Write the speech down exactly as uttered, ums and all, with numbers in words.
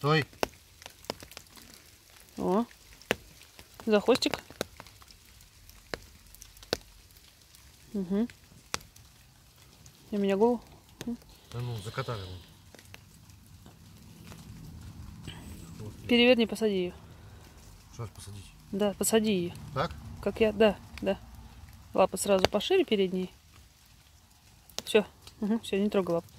Стой. О, за хвостик. Угу. И меня голову. Да ну, закатали его. Переверни, посади ее. Что посадить? Да, посади ее. Так? Как я, да, да. Лапы сразу пошире передние. Все, угу, все, не трогай лапу.